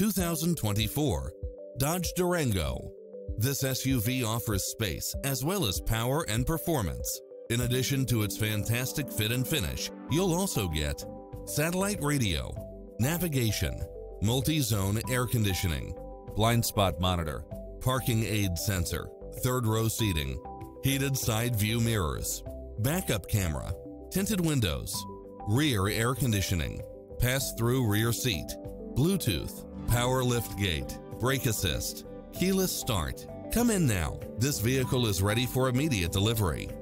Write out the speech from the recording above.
2024 Dodge Durango. This SUV offers space as well as power and performance. In addition to its fantastic fit and finish, you'll also get satellite radio, navigation, multi-zone air conditioning, blind spot monitor, parking aid sensor, third row seating, heated side view mirrors, backup camera, tinted windows, rear air conditioning, pass-through rear seat, Bluetooth, power liftgate, brake assist, keyless start. Come in now. This vehicle is ready for immediate delivery.